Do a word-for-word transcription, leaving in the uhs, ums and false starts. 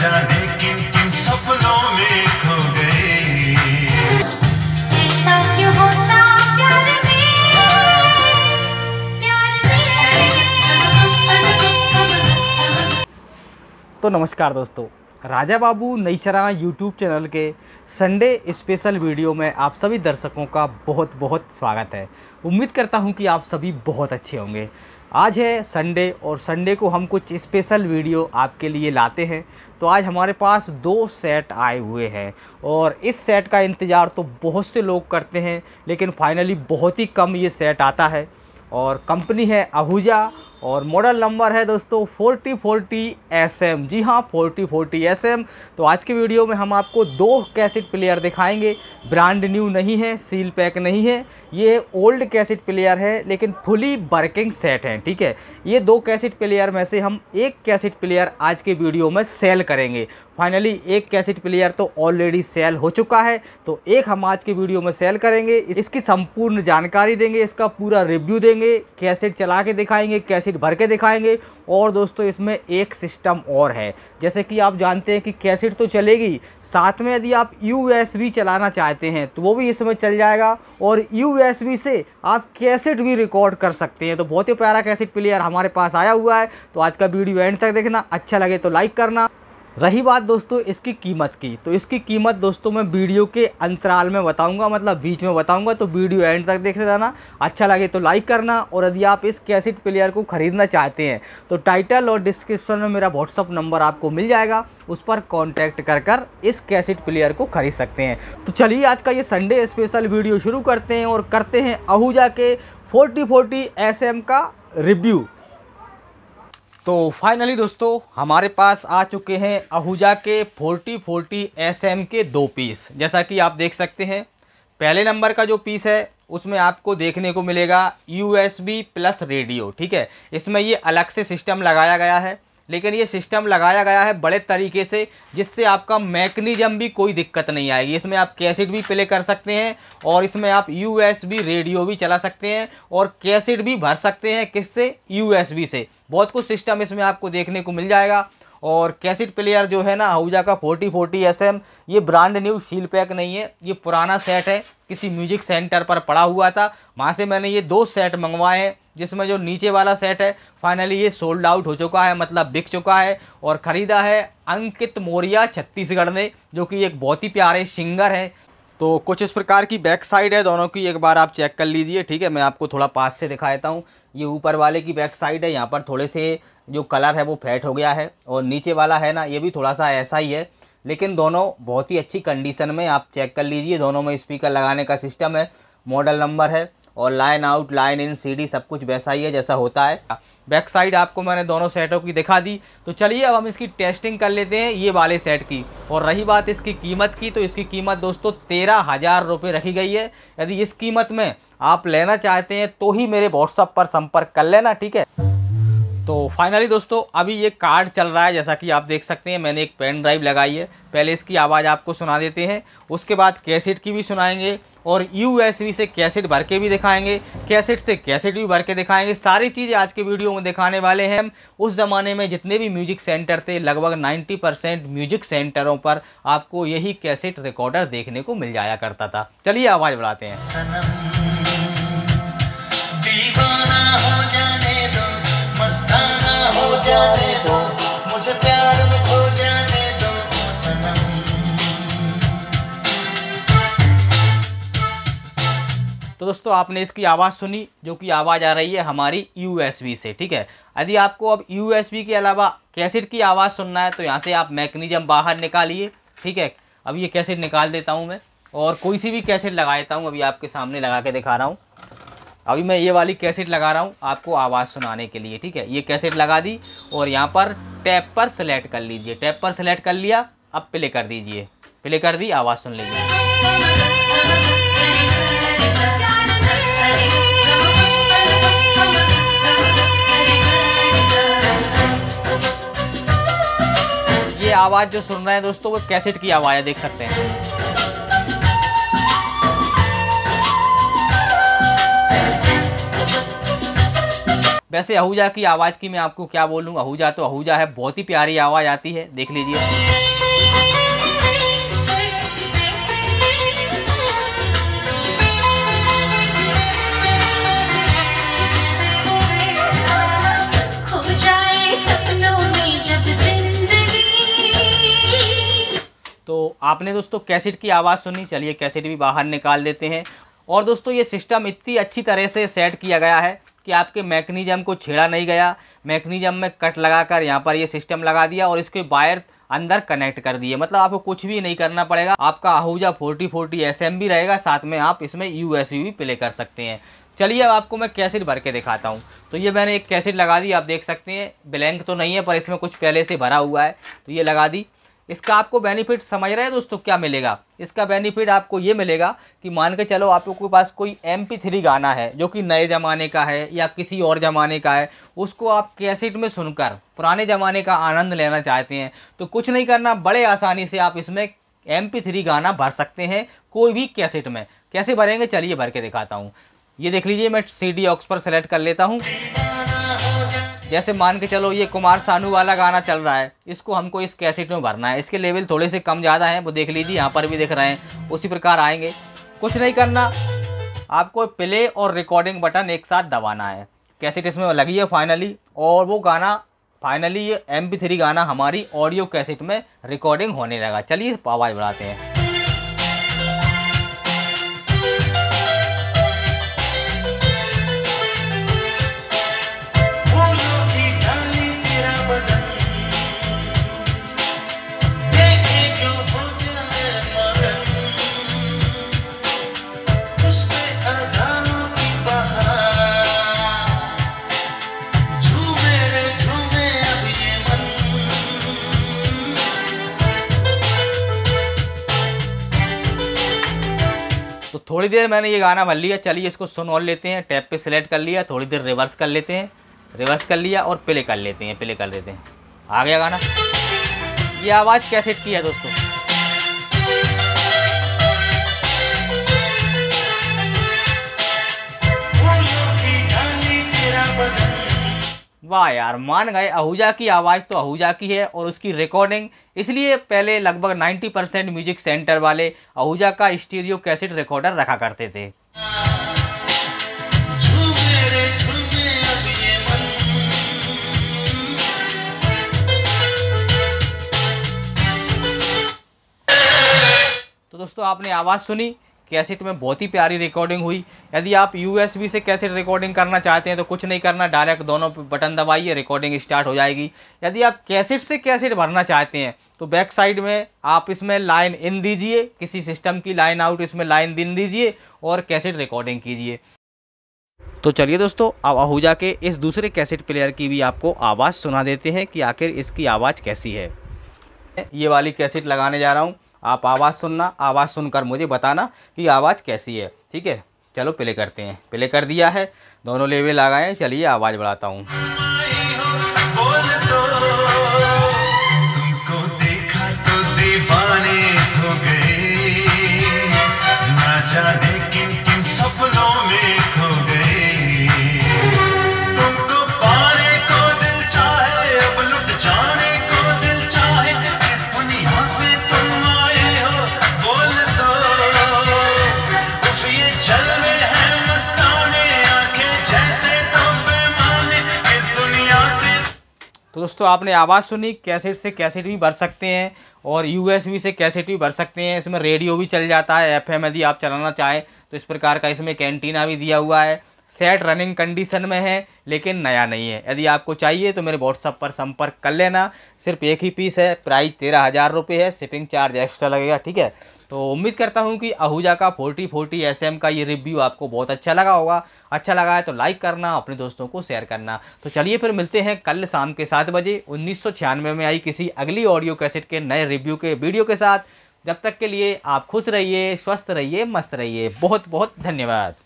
जाने किन किन सपनों में खो गए। ऐसा क्यों होता प्यार में, प्यार से। तो नमस्कार दोस्तों, राजा बाबू नईचरा यूट्यूब चैनल के संडे स्पेशल वीडियो में आप सभी दर्शकों का बहुत बहुत स्वागत है। उम्मीद करता हूं कि आप सभी बहुत अच्छे होंगे। आज है संडे और संडे को हम कुछ स्पेशल वीडियो आपके लिए लाते हैं। तो आज हमारे पास दो सेट आए हुए हैं और इस सेट का इंतज़ार तो बहुत से लोग करते हैं, लेकिन फाइनली बहुत ही कम ये सेट आता है। और कंपनी है आहूजा और मॉडल नंबर है दोस्तों फोर्टी फोर्टी एस एम। जी हाँ, फोर्टी फोर्टी एस एम। तो आज के वीडियो में हम आपको दो कैसेट प्लेयर दिखाएंगे। ब्रांड न्यू नहीं है, सील पैक नहीं है, ये ओल्ड कैसेट प्लेयर है, लेकिन फुली वर्किंग सेट है। ठीक है, ये दो कैसेट प्लेयर में से हम एक कैसेट प्लेयर आज के वीडियो में सेल करेंगे। फाइनली एक कैसेट प्लेयर तो ऑलरेडी सेल हो चुका है, तो एक हम आज के वीडियो में सेल करेंगे। इसकी संपूर्ण जानकारी देंगे, इसका पूरा रिव्यू देंगे, कैसेट चला के दिखाएंगे, कैसेट भर के दिखाएंगे। और दोस्तों इसमें एक सिस्टम और है, जैसे कि आप जानते हैं कि कैसेट तो चलेगी, साथ में यदि आप यू एस बी चलाना चाहते हैं तो वो भी इसमें चल जाएगा और यू एस बी से आप कैसेट भी रिकॉर्ड कर सकते हैं। तो बहुत ही प्यारा कैसेट प्लेयर हमारे पास आया हुआ है। तो आज का वीडियो एंड तक देखना, अच्छा लगे तो लाइक करना। रही बात दोस्तों इसकी कीमत की, तो इसकी कीमत दोस्तों मैं वीडियो के अंतराल में बताऊंगा, मतलब बीच में बताऊंगा। तो वीडियो एंड तक देखते जाना, अच्छा लगे तो लाइक करना। और यदि आप इस कैसेट प्लेयर को ख़रीदना चाहते हैं तो टाइटल और डिस्क्रिप्शन में मेरा व्हाट्सअप नंबर आपको मिल जाएगा, उस पर कॉन्टैक्ट कर कर इस कैसेट प्लेयर को खरीद सकते हैं। तो चलिए आज का ये संडे स्पेशल वीडियो शुरू करते हैं और करते हैं आहूजा के फोर्टी फोर्टी एस एम का रिव्यू। तो फाइनली दोस्तों हमारे पास आ चुके हैं आहूजा के फोर्टी फोर्टी एस एम के दो पीस। जैसा कि आप देख सकते हैं, पहले नंबर का जो पीस है उसमें आपको देखने को मिलेगा U S B plus radio. ठीक है, इसमें ये अलग से सिस्टम लगाया गया है, लेकिन ये सिस्टम लगाया गया है बड़े तरीके से, जिससे आपका मैकेनिज्म भी कोई दिक्कत नहीं आएगी। इसमें आप कैसेट भी प्ले कर सकते हैं और इसमें आप यू एस बी रेडियो भी चला सकते हैं और कैसेट भी भर सकते हैं। किससे? यू एस बी से। बहुत कुछ सिस्टम इसमें आपको देखने को मिल जाएगा। और कैसेट प्लेयर जो है ना आहूजा का फोर्टी फोर्टी एस एम, ये ब्रांड न्यू सील पैक नहीं है, ये पुराना सेट है, किसी म्यूजिक सेंटर पर पड़ा हुआ था, वहाँ से मैंने ये दो सेट मंगवाए हैं। जिसमें जो नीचे वाला सेट है फाइनली ये सोल्ड आउट हो चुका है, मतलब बिक चुका है और ख़रीदा है अंकित मौर्या छत्तीसगढ़ ने, जो कि एक बहुत ही प्यारे सिंगर हैं। तो कुछ इस प्रकार की बैक साइड है दोनों की, एक बार आप चेक कर लीजिए। ठीक है, मैं आपको थोड़ा पास से दिखा देता हूँ। ये ऊपर वाले की बैक साइड है, यहाँ पर थोड़े से जो कलर है वो फेड हो गया है, और नीचे वाला है ना ये भी थोड़ा सा ऐसा ही है, लेकिन दोनों बहुत ही अच्छी कंडीशन में। आप चेक कर लीजिए, दोनों में स्पीकर लगाने का सिस्टम है, मॉडल नंबर है और line out line in CD सब कुछ वैसा ही है जैसा होता है। बैक साइड आपको मैंने दोनों सेटों की दिखा दी। तो चलिए अब हम इसकी टेस्टिंग कर लेते हैं ये वाले सेट की। और रही बात इसकी कीमत की, तो इसकी कीमत दोस्तों तेरह हज़ार रुपये रखी गई है। यदि इस कीमत में आप लेना चाहते हैं तो ही मेरे व्हाट्सएप पर संपर्क कर लेना। ठीक है, तो फाइनली दोस्तों अभी ये कार्ड चल रहा है, जैसा कि आप देख सकते हैं। मैंने एक पेन ड्राइव लगाई है, पहले इसकी आवाज़ आपको सुना देते हैं, उसके बाद कैसेट की भी सुनाएंगे और यू एस बी से कैसेट भर के भी दिखाएंगे, कैसेट से कैसेट भी भर के दिखाएंगे। सारी चीज़ें आज के वीडियो में दिखाने वाले हैं। उस ज़माने में जितने भी म्यूजिक सेंटर थे, लगभग नब्बे परसेंट म्यूजिक सेंटरों पर आपको यही कैसेट रिकॉर्डर देखने को मिल जाया करता था। चलिए आवाज़ बढ़ाते हैं। दीवाना हो जाने दो, मस्ताना हो जाने दो, मुझे प्यार में खो जाने दो सनम। तो दोस्तों आपने इसकी आवाज़ सुनी, जो कि आवाज़ आ रही है हमारी यू एस बी से। ठीक है, यदि आपको अब यू एस बी के अलावा कैसेट की आवाज़ सुनना है तो यहाँ से आप मैकेनिज्म बाहर निकालिए। ठीक है, अब ये कैसेट निकाल देता हूँ मैं और कोई सी भी कैसेट लगा देता हूँ। अभी आपके सामने लगा के दिखा रहा हूँ। अभी मैं ये वाली कैसेट लगा रहा हूँ आपको आवाज़ सुनाने के लिए। ठीक है, ये कैसेट लगा दी और यहाँ पर टैप पर सेलेक्ट कर लीजिए। टैप पर सेलेक्ट कर लिया, अब प्ले कर दीजिए। प्ले कर दी, आवाज़ सुन लीजिए। ये आवाज़ जो सुन रहे हैं दोस्तों वो कैसेट की आवाज़ है, देख सकते हैं। वैसे आहूजा की आवाज़ की मैं आपको क्या बोलूँ, आहूजा तो आहूजा है, बहुत ही प्यारी आवाज़ आती है, देख लीजिए। आपने दोस्तों कैसेट की आवाज़ सुनी, चलिए कैसेट भी बाहर निकाल देते हैं। और दोस्तों ये सिस्टम इतनी अच्छी तरह से सेट किया गया है कि आपके मैकेनिज्म को छेड़ा नहीं गया। मैकेनिज्म में कट लगाकर यहाँ पर ये सिस्टम लगा दिया और इसके वायर अंदर कनेक्ट कर दिए, मतलब आपको कुछ भी नहीं करना पड़ेगा। आपका Ahuja forty forty S M भी रहेगा, साथ में आप इसमें यू एस बी भी प्ले कर सकते हैं। चलिए अब आपको मैं कैसेट भर के दिखाता हूँ। तो ये मैंने एक कैसेट लगा दी, आप देख सकते हैं ब्लैंक तो नहीं है पर इसमें कुछ पहले से भरा हुआ है, तो ये लगा दी। इसका आपको बेनिफिट समझ रहे हैं दोस्तों क्या मिलेगा? इसका बेनिफिट आपको ये मिलेगा कि मान के चलो आपके पास कोई एम पी थ्री गाना है जो कि नए ज़माने का है या किसी और ज़माने का है, उसको आप कैसेट में सुनकर पुराने ज़माने का आनंद लेना चाहते हैं तो कुछ नहीं करना, बड़े आसानी से आप इसमें एम पी थ्री गाना भर सकते हैं कोई भी कैसेट में। कैसे भरेंगे चलिए भर के दिखाता हूँ। ये देख लीजिए, मैं सी डी ऑक्स पर सेलेक्ट कर लेता हूँ। जैसे मान के चलो ये कुमार सानू वाला गाना चल रहा है, इसको हमको इस कैसेट में भरना है। इसके लेवल थोड़े से कम ज़्यादा हैं, वो देख लीजिए यहाँ पर भी दिख रहे हैं, उसी प्रकार आएंगे। कुछ नहीं करना, आपको प्ले और रिकॉर्डिंग बटन एक साथ दबाना है। कैसेट इसमें लगी है फाइनली, और वो गाना फाइनली ये एम पी थ्री गाना हमारी ऑडियो कैसेट में रिकॉर्डिंग होने लगा। चलिए आवाज़ बढ़ाते हैं। तो थोड़ी देर मैंने ये गाना भर लिया, चलिए इसको सुन और लेते हैं। टैब पे सिलेक्ट कर लिया, थोड़ी देर रिवर्स कर लेते हैं, रिवर्स कर लिया और प्ले कर लेते हैं, प्ले कर लेते हैं। आ गया गाना। ये आवाज़ कैसेट की है दोस्तों। वाह यार, मान गए, आहूजा की आवाज़ तो आहूजा की है और उसकी रिकॉर्डिंग, इसलिए पहले लगभग नब्बे परसेंट म्यूजिक सेंटर वाले आहूजा का स्टीरियो कैसेट रिकॉर्डर रखा करते थे। तो दोस्तों आपने आवाज़ सुनी, कैसेट में बहुत ही प्यारी रिकॉर्डिंग हुई। यदि आप यू एस बी से कैसेट रिकॉर्डिंग करना चाहते हैं तो कुछ नहीं करना, डायरेक्ट दोनों बटन दबाइए, रिकॉर्डिंग स्टार्ट हो जाएगी। यदि आप कैसेट से कैसेट भरना चाहते हैं तो बैक साइड में आप इसमें लाइन इन दीजिए, किसी सिस्टम की लाइन आउट इसमें लाइन इन दीजिए और कैसेट रिकॉर्डिंग कीजिए। तो चलिए दोस्तों, अब आहूजा के इस दूसरे कैसेट प्लेयर की भी आपको आवाज़ सुना देते हैं कि आखिर इसकी आवाज़ कैसी है। ये वाली कैसेट लगाने जा रहा हूँ, आप आवाज़ सुनना, आवाज़ सुनकर मुझे बताना कि आवाज़ कैसी है, ठीक है। चलो प्ले करते हैं। प्ले कर दिया है, दोनों लेवल आ गए हैं। चलिए आवाज़ बढ़ाता हूँ। तुमको देखा तो दीवाने हो गए, ना जाने किन किन सपनों में खो गए। तुमको पाने को दिल चाहे, अब लुट जाने को दिल चाहे, इस दुनिया से तुम आए हो बोल दो। उफ ये चल रहे हैं मस्ताने, आंखें जैसे तो बेमाने, इस दुनिया से। तो दोस्तों आपने आवाज़ सुनी, कैसेट से कैसेट भी भर सकते हैं और यू एस बी से कैसेट भी भर सकते हैं। इसमें रेडियो भी चल जाता है, एफ एम यदि आप चलाना चाहें तो इस प्रकार का इसमें कैंटीना भी दिया हुआ है। सेट रनिंग कंडीशन में है लेकिन नया नहीं है। यदि आपको चाहिए तो मेरे व्हाट्सएप पर संपर्क कर लेना। सिर्फ एक ही पीस है, प्राइस तेरह हज़ार रुपये है, शिपिंग चार्ज एक्स्ट्रा लगेगा, ठीक है। तो उम्मीद करता हूँ कि आहूजा का फोर्टी फोर्टी एस एम का ये रिव्यू आपको बहुत अच्छा लगा होगा। अच्छा लगा है तो लाइक करना, अपने दोस्तों को शेयर करना। तो चलिए फिर मिलते हैं कल शाम के सात बजे उन्नीस सौ छियानवे में आई किसी अगली ऑडियो कैसेट के नए रिव्यू के वीडियो के साथ। जब तक के लिए आप खुश रहिए, स्वस्थ रहिए, मस्त रहिए। बहुत बहुत धन्यवाद।